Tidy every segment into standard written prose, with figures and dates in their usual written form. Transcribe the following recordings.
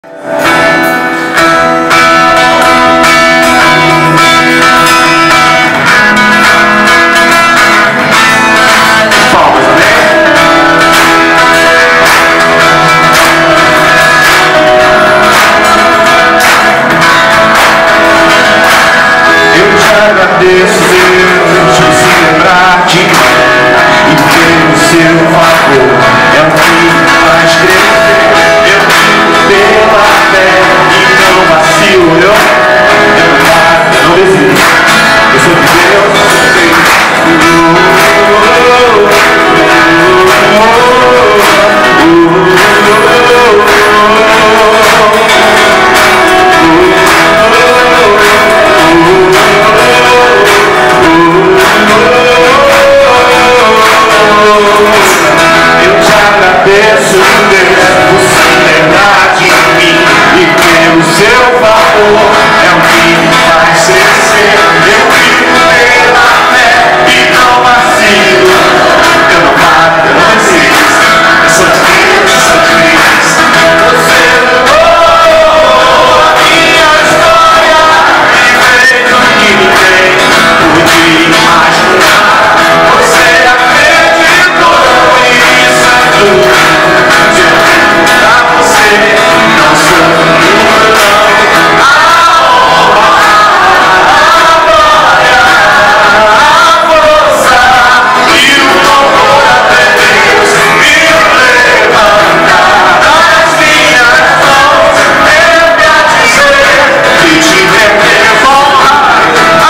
Agradeço, Deus, de se lembrar de mim e pelo seu favor é o que me faz crescer. Eu vivo pela fé e não vacilo, eu não paro, não desisto. Eu sou de Deus, eu te agradeço, Deus, por se lembrar de mim e pelo seu favor é o que me faz crescer. Eu vivo pela fé e não vacilo, eu não paro, eu não desisto. Eu sou de Deus, eu sou de Cristo. Você mudou a minha história e fez o que ninguém podia imaginar. Você acreditou e isso é tudo. Se eu vivo pra você, não sou nenhum não. A glória, a força e o louvor até Deus me levantar das minhas mãos. Eu quero dizer que te devo honrar.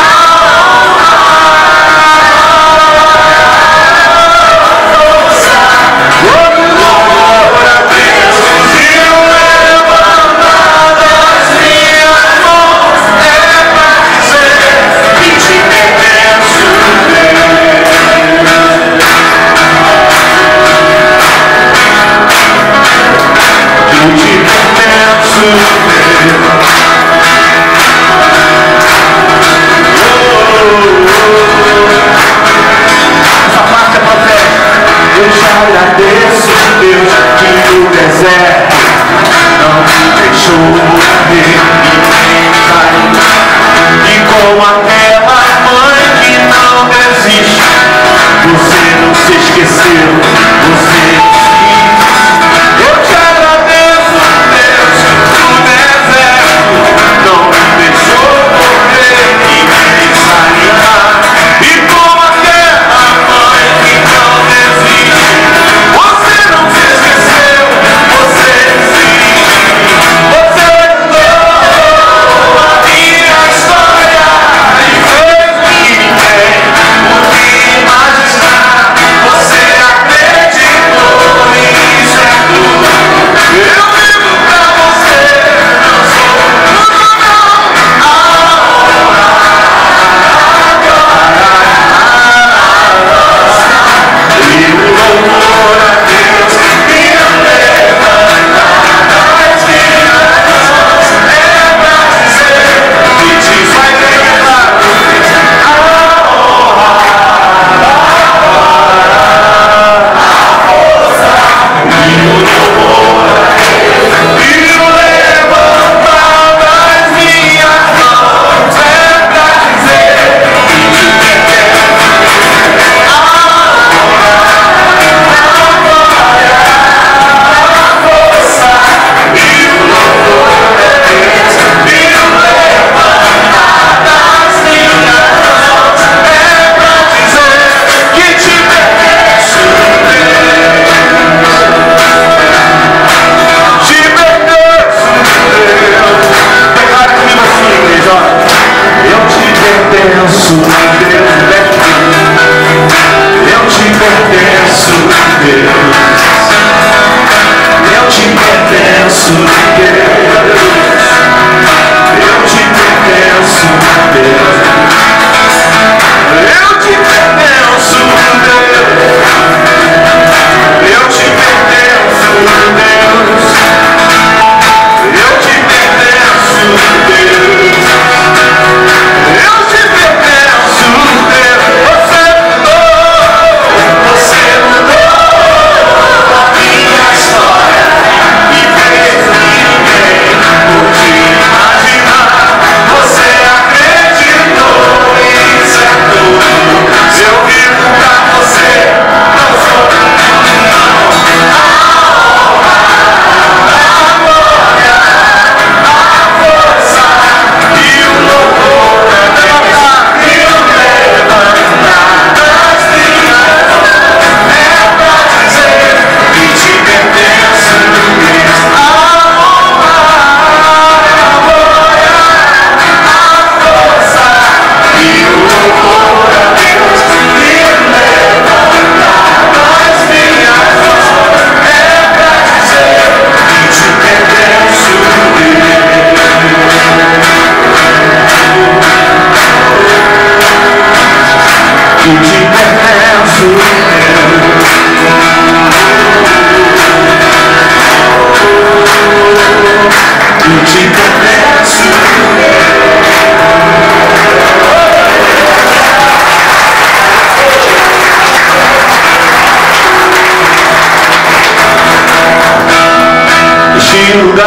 Eu te agradeço, Deus, que no deserto não me deixou morrer e nem cair. E como aquela mãe que não desiste, você não se esqueceu, você existe. Eu te agradeço, Deus, que no deserto não me deixou morrer e nem desanimar. E como aquela mãe que não desiste, você não se esqueceu, você existe. Você mudou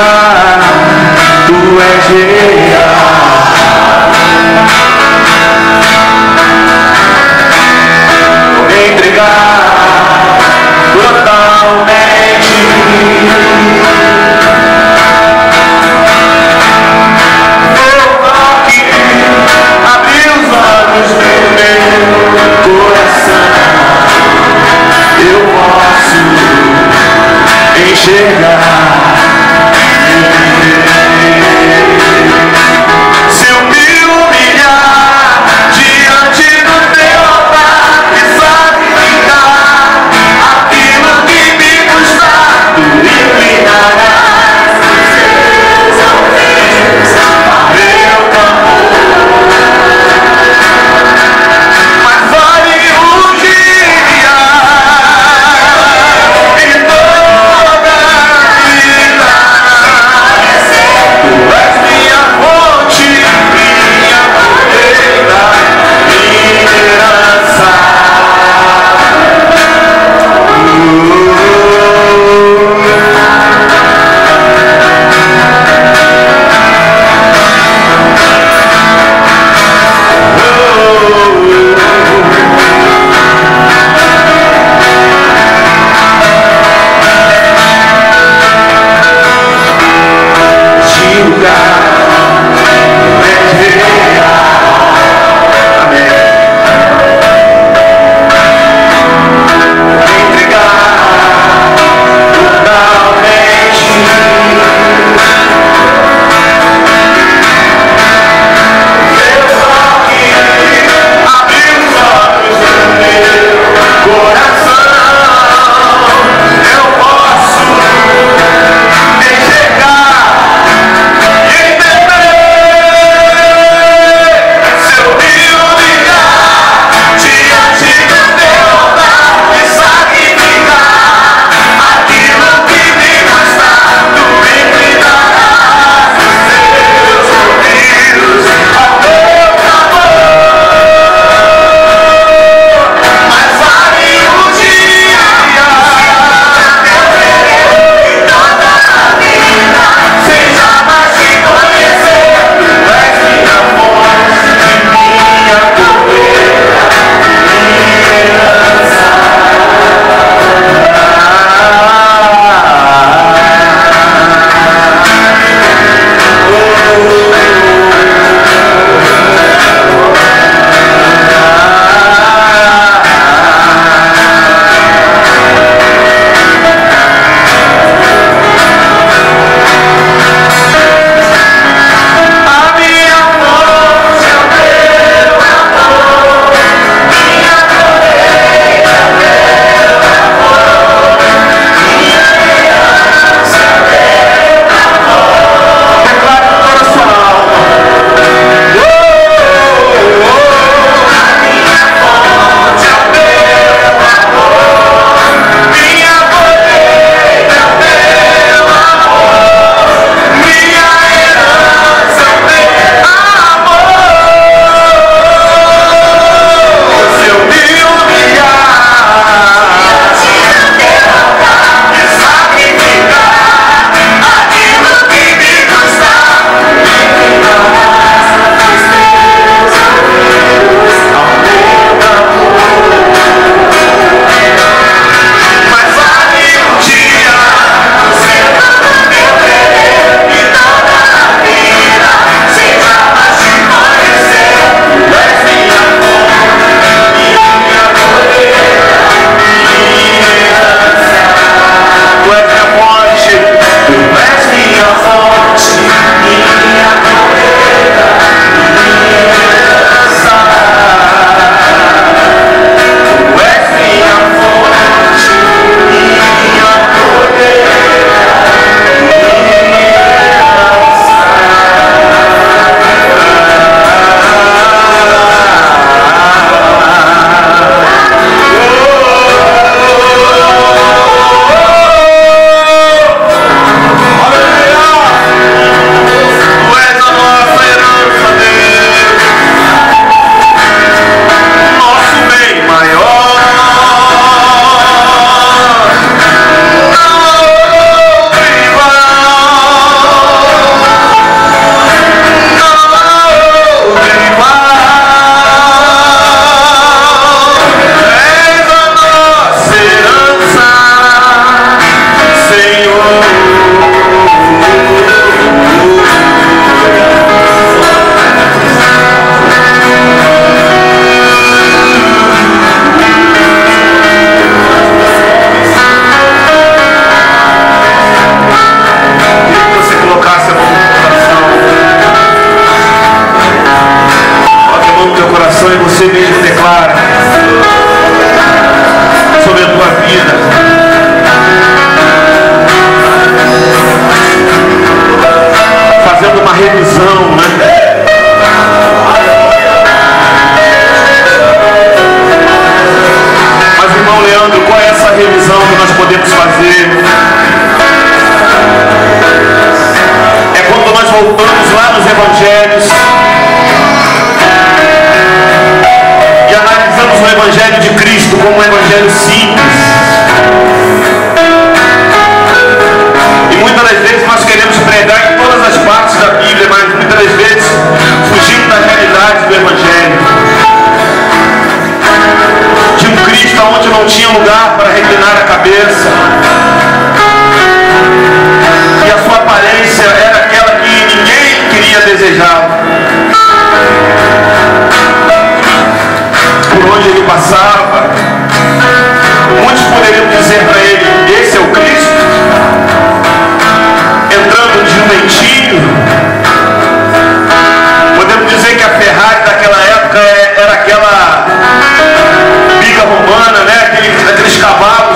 entregar, tu és real. Vou me entregar totalmente. Vou aqui abrir os olhos do meu coração. Eu posso enxergar. voltamos lá nos Evangelhos e analisamos o Evangelho de Cristo como um Evangelho simples. E muitas das vezes nós queremos pregar em todas as partes da Bíblia, mas muitas das vezes fugimos da realidade do Evangelho. De um Cristo onde não tinha lugar para reclinar a cabeça. E a sua aparência era aquela que ninguém queria desejar. Por onde ele passava, muitos poderiam dizer para ele: esse é o Cristo? Entrando de jumentinho. Podemos dizer que a Ferrari daquela época era aquela biga romana, né? Aqueles cavalos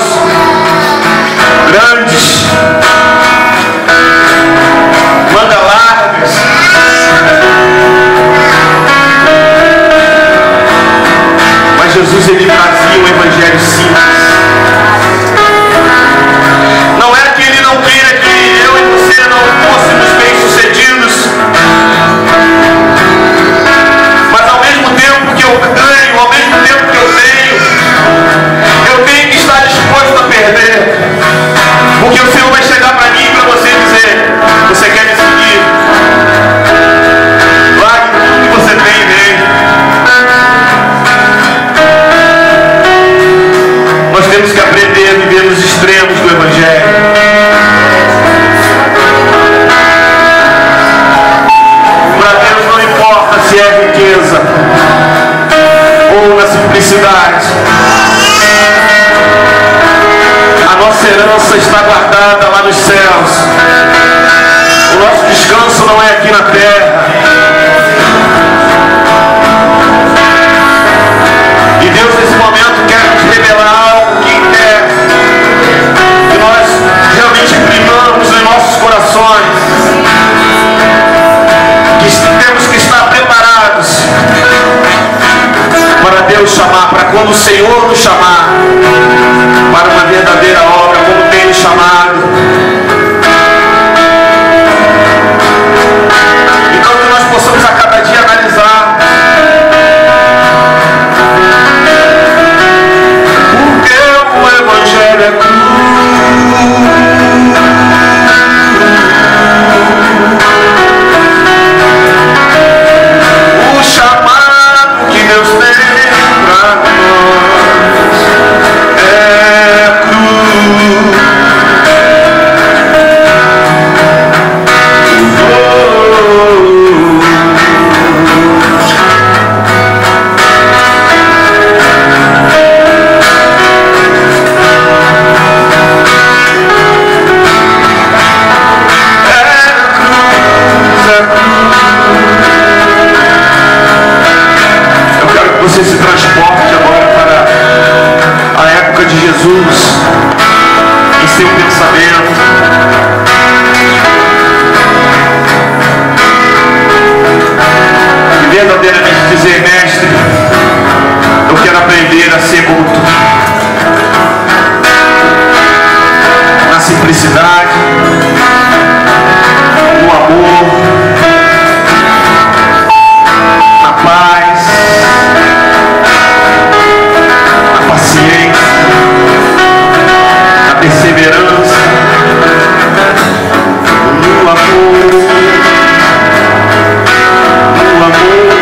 grandes, manga largas. Mas Jesus, ele trazia um evangelho simples. Não é que ele não queira que eu e você não fôssemos bem-sucedidos, mas ao mesmo tempo que eu ganho, ao mesmo tempo que eu tenho que estar disposto a perder. Porque o Senhor vai chegar para mim e para você e dizer: você quer me seguir? Largue tudo que você tem e vem. Nós temos que aprender a viver nos extremos do Evangelho. Para Deus não importa se é riqueza ou na simplicidade. A nossa herança está guardada lá nos céus. O nosso descanso não é aqui na terra. E Deus nesse momento quer nos revelar algo que quer que nós realmente imprimamos em nossos corações. Que temos que estar preparados para Deus chamar, para quando o Senhor nos chamar para uma verdadeira obra, como tem nos chamado. Então que nós possamos a cada dia analisar: porque o Evangelho é cruz. O chamado que Deus tem para nós é cruz. Eu quero que você se transporte agora para a época de Jesus em seu pensamento. E verdadeiramente dizer: mestre, eu quero aprender a ser mútuo na simplicidade, no amor, na paz, na paciência, na perseverança, no amor, no amor.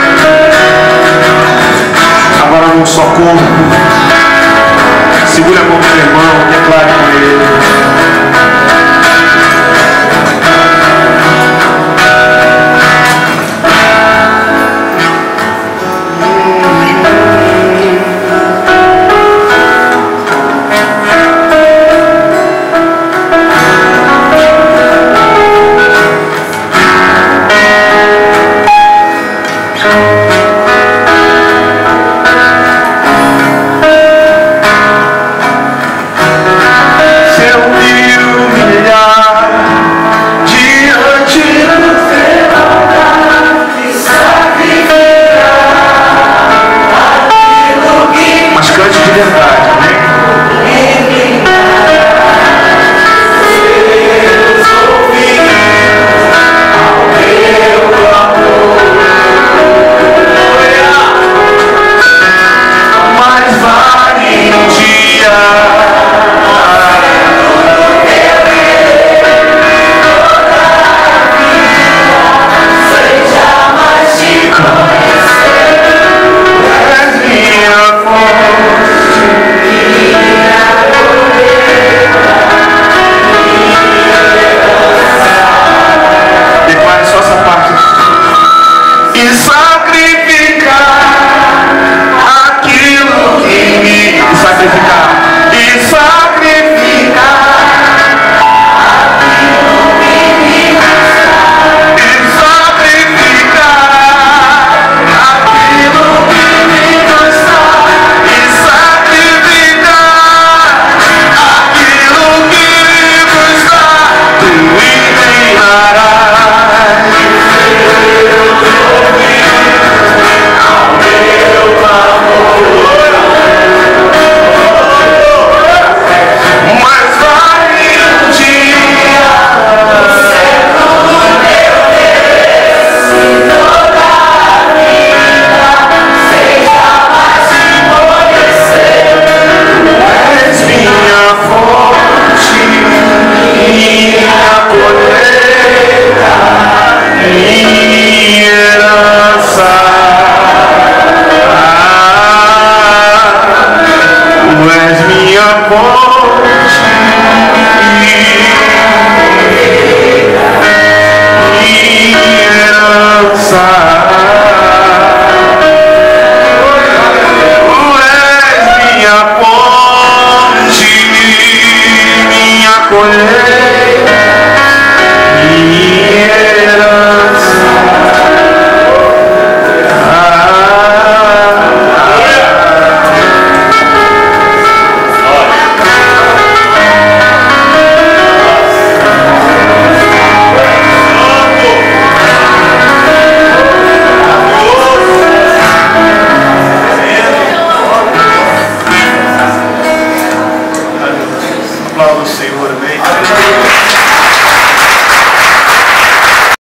Agora num só corpo, segura a